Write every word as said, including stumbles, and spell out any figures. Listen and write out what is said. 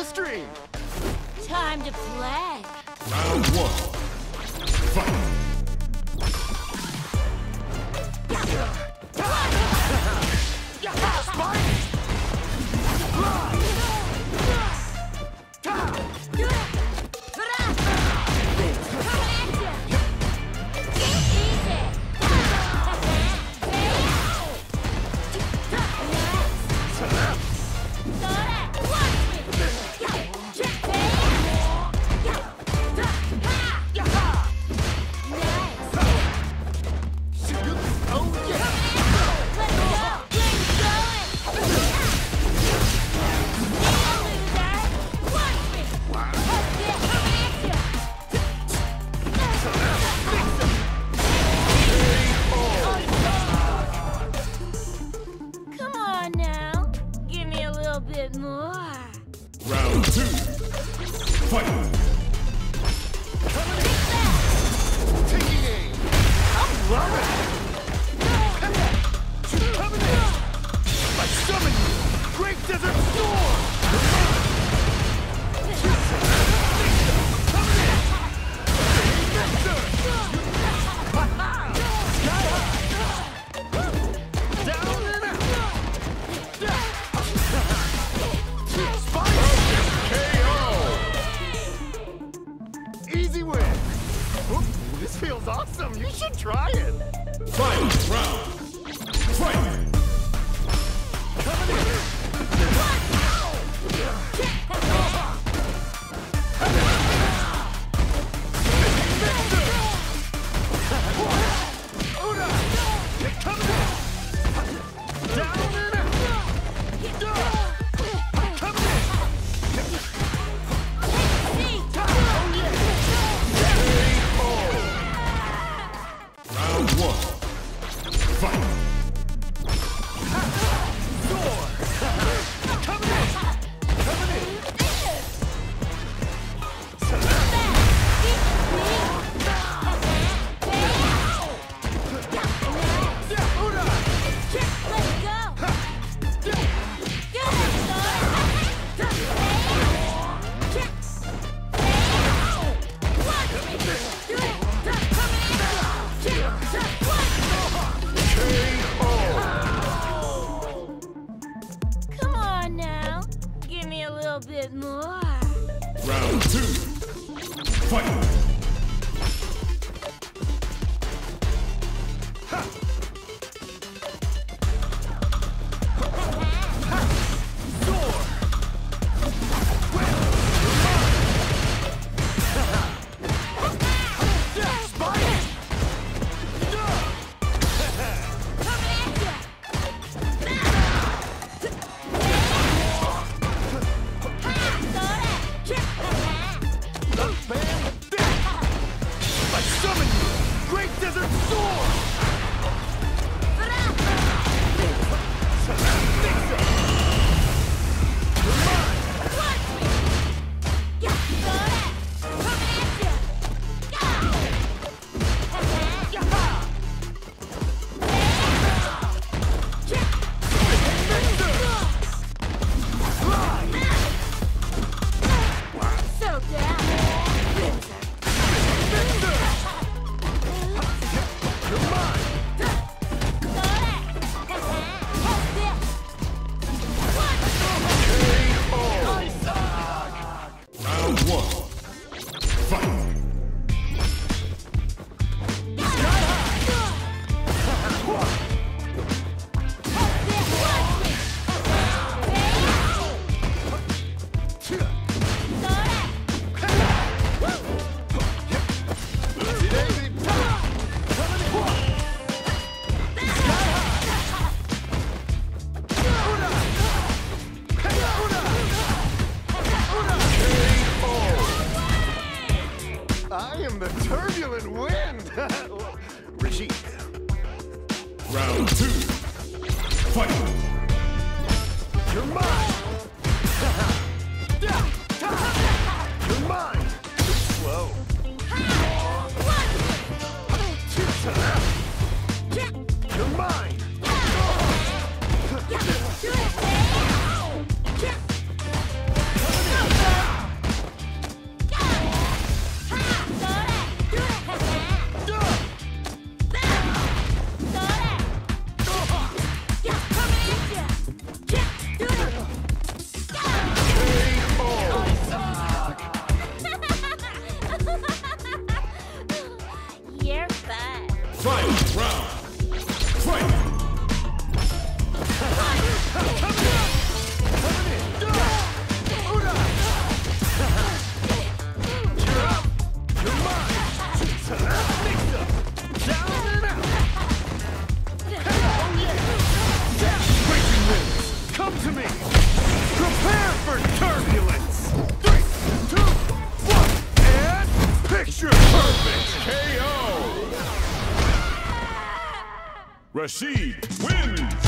the stream. Time to play. Round one. Fight. Bit more. Round two. Fight. Taking aim. I'm loving it. Coming in. I summon you. Great Desert Storm. Coming in. Sky high. Down and out. Easy win! Ooh, this feels awesome! You should try it! Final round! Fight! Coming in! Una! Coming in! Down and out! Coming in! Round one. Fight. Soar! Coming in! Coming in! Come on now. Give me a little bit more. Round two. Fight. Great Desert Storm! Round two. Fight. You're mine. You're mine. Too slow. You're mine. Coming in. Prepare for turbulence! Three, two, one, and picture perfect! K O! Rashid wins!